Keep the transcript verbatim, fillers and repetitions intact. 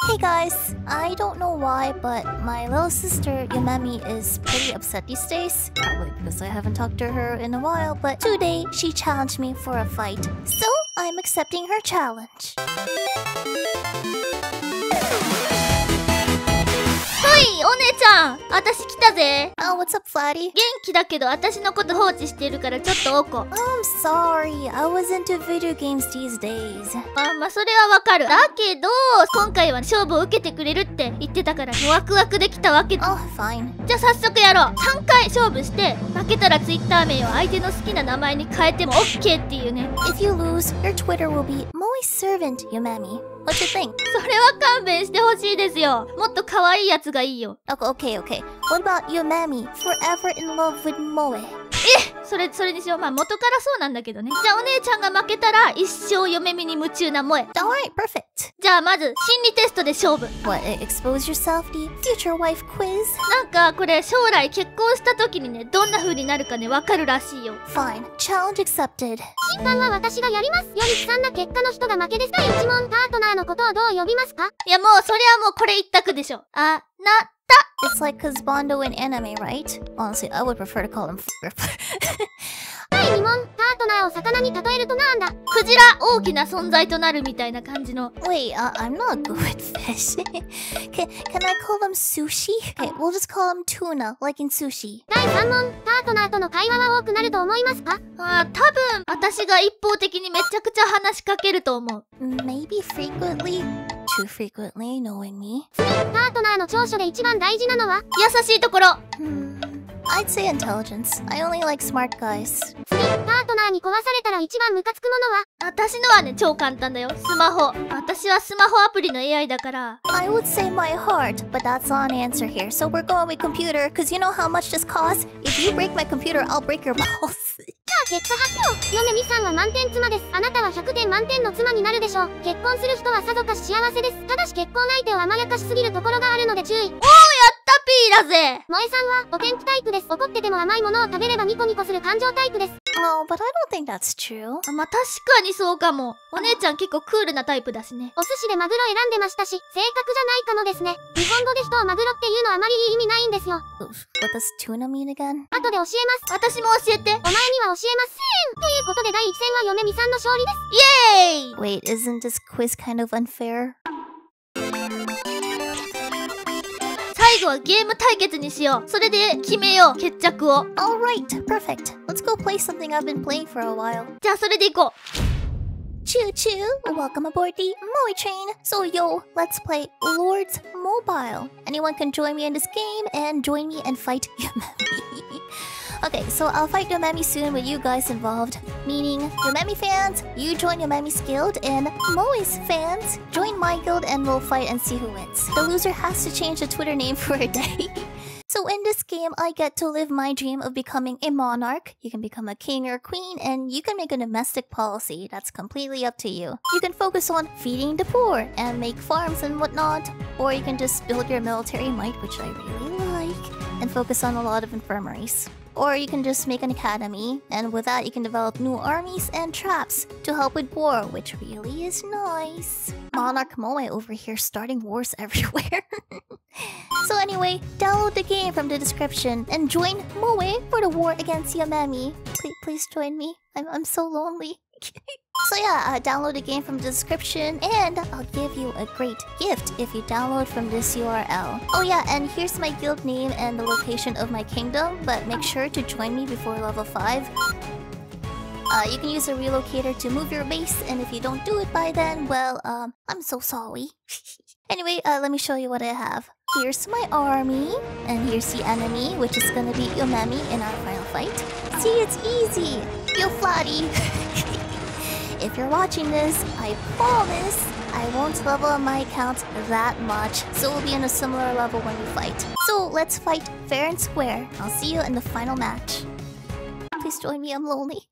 Hey guys, I don't know why, but my little sister Yumemi is pretty upset these days. Probably because I haven't talked to her in a while, but today she challenged me for a fight. So I'm accepting her challenge. はい、お姉ちゃん、私来たぜ。 Oh, what's up, Flatty? 元気だけど私のこと放置してるからちょっとおこ。 I'm sorry, I was into video games these days. あ、まあそれはわかる。だけど今回は勝負を受けてくれるって言ってたからワクワクできたわけ。 Oh, fine. じゃあ早速やろう。さんかい勝負して負けたらツイッター名を相手の好きな名前に変えても OK っていうね。 If you lose, your Twitter will be Moe's servant, Yumemi. What you think? それは勘弁してほしいですよ。もっと可愛いやつがいいよ。 Okay, okay, okay. What about Yumemi, forever in love with Moe? え、それそれにしよう。まあ元からそうなんだけどね。じゃあお姉ちゃんが負けたら一生嫁見に夢中な萌え。 Alright, perfect. じゃあまず心理テストで勝負。 What, expose yourself, the future wife quiz? なんかこれ将来結婚した時にね、どんな風になるかね、わかるらしいよ。 Fine, challenge accepted. 審判は私がやります。より悲惨な結果の人が負けです。第一問、パートナーのことをどう呼びますか？ いやもうそれはもうこれ一択でしょ。あ、な、 It's like Husbando in anime, right? Honestly, I would prefer to call him f***er. 第二問、パートナーを魚に例えるとなんだ？ クジラ大きな存在となるみたいな感じの。 Wait, uh, I'm not good with fish. can, can I call them sushi? Okay, we'll just call them tuna, like in sushi. 第三問、パートナーとの会話は多くなると思いますか？ あ、多分私が一方的にめちゃくちゃ話しかけると思う。 Maybe frequently? Too frequently, knowing me. 次、パートナーの長所で一番大事なのは？ 優しいところ。 Hmm, I'd say intelligence. I only like smart guys. 次、パートナーに壊されたら一番ムカつくものは？ 私のはね、超簡単だよ。スマホ。私はスマホアプリの エーアイ だから。 I would say my heart, but that's not an answer here. So we're going with computer, cause you know how much this costs? If you break my computer, I'll break your balls. さあ結果発表。ヨネミさんは満点妻です。あなたはひゃくてん満点の妻になるでしょう。結婚する人はさぞかし幸せです。ただし結婚相手を甘やかしすぎるところがあるので注意。 おー、やったピーだぜ。 萌えさんはお天気タイプです。怒ってても甘いものを食べればニコニコする感情タイプです。 Oh, but I don't think that's true. あ、まあ確かにそうかも。お姉ちゃん結構クールなタイプだしね。 お寿司でマグロ選んでましたし、正確じゃないかもですね。日本語で人をマグロっていうのあまりいい意味ないんですよ。 What does tuna mean again? 後で教えます。 私も教えて。 お前には教えません。ということで第一戦はヨネミさんの勝利です。 イエーイ。 Wait, isn't this quiz kind of unfair? 最後はゲーム対決にしよう。それで決めよう、決着を。 Alright, perfect. Let's go play something I've been playing for a while. じゃあそれでいこう。 Choo choo! Welcome aboard the Moe train! So yo, let's play Lords Mobile. Anyone can join me in this game and join me and fight Yumemi. Okay, so I'll fight Yumemi soon with you guys involved. Meaning, Yumemi fans, you join Yumemi's guild, and Moe's fans, join my guild and we'll fight and see who wins. The loser has to change the Twitter name for a day. So in this game, I get to live my dream of becoming a monarch. You can become a king or queen, and you can make a domestic policy. That's completely up to you. You can focus on feeding the poor and make farms and whatnot. Or you can just build your military might, which I really like, and focus on a lot of infirmaries. Or you can just make an academy, and with that you can develop new armies and traps to help with war, which really is nice. Monarch Moe over here starting wars everywhere. So anyway, download the game from the description and join Moe for the war against Yumemi. Please, please join me. I'm, I'm so lonely. So yeah, uh, download the game from the description, and I'll give you a great gift if you download from this U R L. Oh yeah, and here's my guild name and the location of my kingdom, but make sure to join me before level five. Uh, you can use a relocator to move your base, and if you don't do it by then, well, um, I'm so sorry. Anyway, uh, let me show you what I have. Here's my army, and here's the enemy, which is gonna be Yumemi in our final fight. See, it's easy! Yo, Flatty! If you're watching this, I promise I won't level up my account that much, so we'll be on a similar level when we fight. So let's fight fair and square. I'll see you in the final match. Please join me, I'm lonely.